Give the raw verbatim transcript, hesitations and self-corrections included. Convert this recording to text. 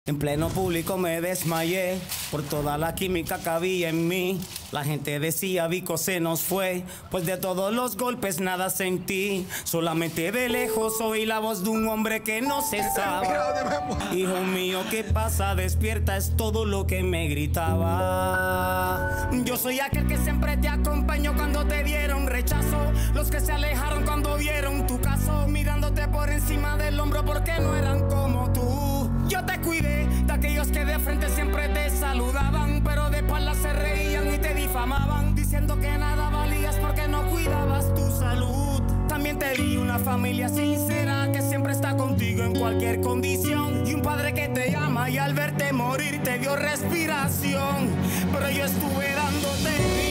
En pleno público me desmayé por toda la química que había en mí. La gente decía, Vico se nos fue, pues de todos los golpes nada sentí. Solamente de lejos oí la voz de un hombre que no cesaba. Hijo mío, ¿qué pasa? Despierta, es todo lo que me gritaba. Yo soy aquel que siempre te acompañó cuando te dieron rechazo. Los que se alejaron cuando vieron tu caso, mirándote por encima del hombro porque no eran como tú. Yo te cuidé de aquellos que de frente siempre te saludaban, pero de espaldas se reían y te difamaban, diciendo que nada valías porque no cuidabas tu salud. También te di una familia sincera que siempre está contigo en cualquier condición, y un padre que te ama y al verte morir te dio respiración. Pero yo estuve dándote